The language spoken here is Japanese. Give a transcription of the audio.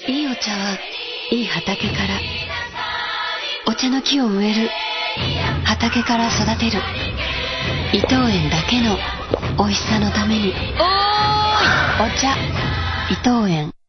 いいお茶はいい畑から、お茶の木を植える、畑から育てる、伊藤園だけのおいしさのために。おーい、お茶伊藤園。